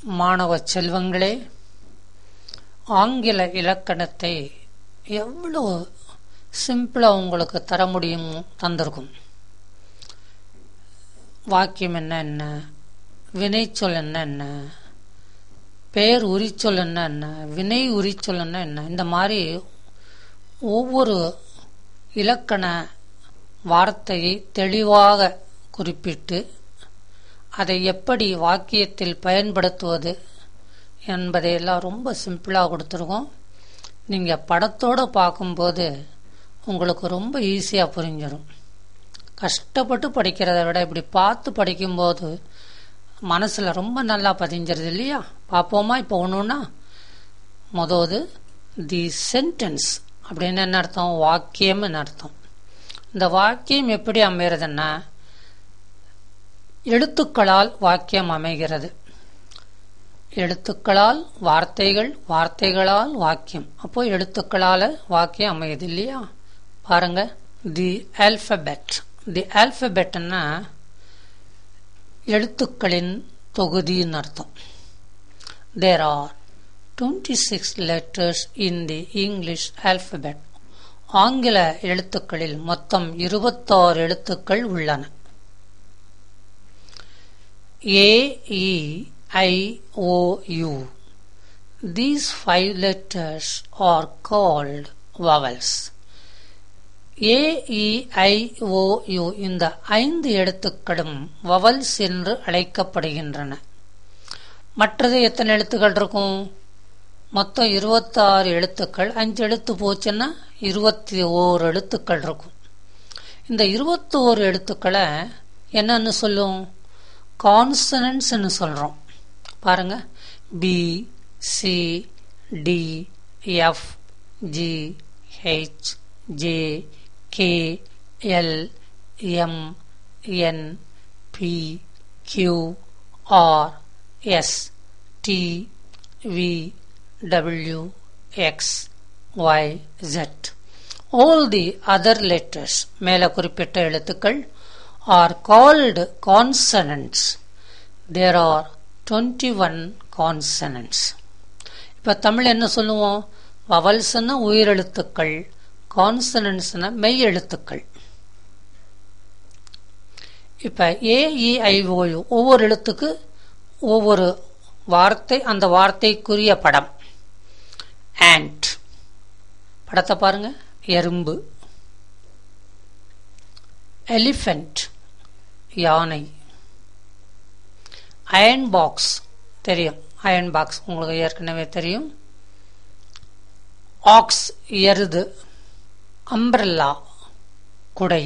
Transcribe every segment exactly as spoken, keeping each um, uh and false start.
மாணவ செல்வங்களே, ஆங்கில இலக்கணத்தை எவ்வளோ சிம்பிளாக உங்களுக்கு தர முடியும் தந்திருக்கும். வாக்கியம் என்ன என்ன, வினைச்சொல் என்ன என்ன, பெயர் உரிச்சொல் என்ன என்ன, வினை உரிச்சொல் என்ன என்ன, இந்த மாதிரி ஒவ்வொரு இலக்கண வார்த்தையை தெளிவாக குறிப்பிட்டு அதை எப்படி வாக்கியத்தில் பயன்படுத்துவது என்பதையெல்லாம் ரொம்ப சிம்பிளாக கொடுத்துருக்கோம். நீங்கள் படத்தோடு பார்க்கும்போது உங்களுக்கு ரொம்ப ஈஸியாக புரிஞ்சிடும். கஷ்டப்பட்டு படிக்கிறத விட இப்படி பார்த்து படிக்கும்போது மனசில் ரொம்ப நல்லா பதிஞ்சிருது இல்லையா? பார்ப்போமா? இப்போ ஒன்று ஒன்றா. முதவது தி சென்டென்ஸ் அப்படின்னு என்ன அர்த்தம்? வாக்கியம்னு அர்த்தம். இந்த வாக்கியம் எப்படி அமைகிறதுன்னா, எழுத்துக்களால் வாக்கியம் அமைகிறது. எழுத்துக்களால் வார்த்தைகள், வார்த்தைகளால் வாக்கியம். அப்போ எழுத்துக்களால் வாக்கியம் அமையுது இல்லையா? பாருங்க, தி ஆல்பபெட். தி ஆல்பபெட்னா எழுத்துக்களின் தொகுதின்னு அர்த்தம். There are twenty six letters in the English alphabet. ஆங்கில எழுத்துக்களில் மொத்தம் இருபத்தாறு எழுத்துக்கள் உள்ளன. A, E, I, O, U. These five letters are called vowels. A, E, I, O, U இந்த ஐந்து எழுத்துக்களும் vowels என்று அழைக்கப்படுகின்றன. மற்றது எத்தனை எழுத்துக்கள் இருக்கும்? மொத்தம் இருபத்தாறு எழுத்துக்கள். அஞ்சு எழுத்து போச்சுன்னா இருபத்தி ஓரு எழுத்துக்கள் இருக்கும். இந்த இருபத்தி ஓரு எழுத்துக்களை என்னன்னு சொல்லும்? கான்சனன்ட்ஸ்ன்னு சொல்கிறோம். பாருங்க, B, C, D, F, G, H, J, K, L, M, N, P, Q, R, S, T, V, W, X, Y, Z. All the other letters, மேலே குறிப்பிட்ட எழுத்துக்கள், are called consonants. There are twenty-one consonants. இப்போ தமிழ் என்ன சொல்லுவோம்? வவல்ஸ்னா உயிரெழுத்துக்கள், கான்சனன்ட்ஸ்னா மெய் எழுத்துக்கள். இப்போ ஏ, இ, ஐ, ஓ, யு ஒவ்வொரு எழுத்துக்கு ஒவ்வொரு வார்த்தை, அந்த வார்த்தைக்குரிய படம். ஆண்ட் படத்தை பாருங்க, எறும்பு. எலிஃபென்ட் யானை. அயன் பாக்ஸ் தெரியும், அயன் பாக்ஸ் உங்களுக்கு ஏற்கனவே தெரியும். ஆக்ஸ் எருது. அம்ப்ரெல்லா குடை.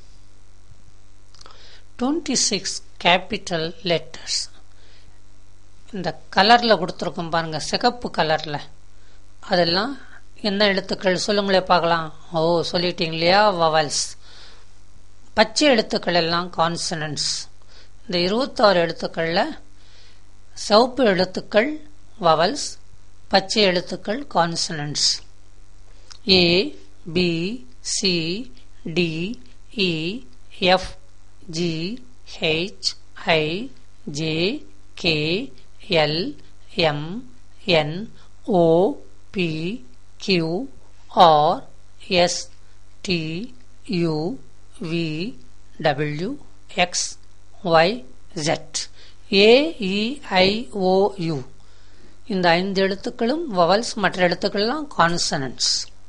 Twenty six capital letters. இந்த கலரில் கொடுத்துருக்கோம் பாருங்க, சிகப்பு கலரில், அதெல்லாம் என்ன எழுத்துக்கள் சொல்லுங்களே பார்க்கலாம். ஓ, சொல்லிட்டீங்க இல்லையா? வவல்ஸ். பச்சை எழுத்துக்கள் எல்லாம் கான்சனன்ட்ஸ். இந்த இருபத்தாறு எழுத்துக்களில் சிவப்பு எழுத்துக்கள் வவல்ஸ், பச்சை எழுத்துக்கள் consonants. A, B, C, D, E, F, G, H, I, J, K, L, M, N, O, P, Q, R, S, T, U, V, W, X, Y, Z. A, E, I, O, U இந்த ஐந்து எழுத்துக்களும் vowels, மற்ற எழுத்துக்கள்லாம் consonants.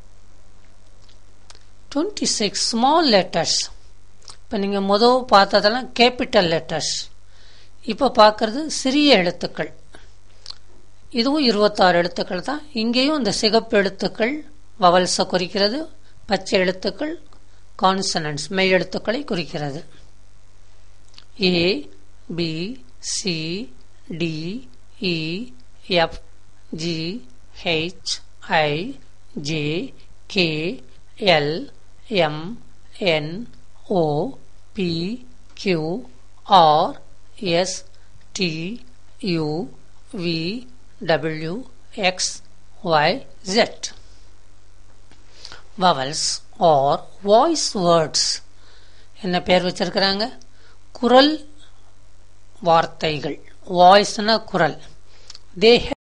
Twenty six small letters. இப்போ நீங்கள் முதல் பார்த்ததெல்லாம் capital letters. இப்போ பார்க்கறது சிறிய எழுத்துக்கள். இதுவும் இருபத்தாறு எழுத்துக்கள் தான். இங்கேயும் இந்த சிகப்பு எழுத்துக்கள் வவல்ஸை குறிக்கிறது, பச்சை எழுத்துக்கள் கான்சனன்ட்ஸ் மெய் எழுத்துக்களை குறிக்கிறது. A, B, C, D, E, F, G, H, I, J, K, L, M, N, O, P, Q, R, S, T, U, V, W, X, Y, Z. Vowels are voice words. என்ன பேர் வச்சிருக்கிறாங்க? குரல் வார்த்தைகள். வாய்ஸ்னா குரல். They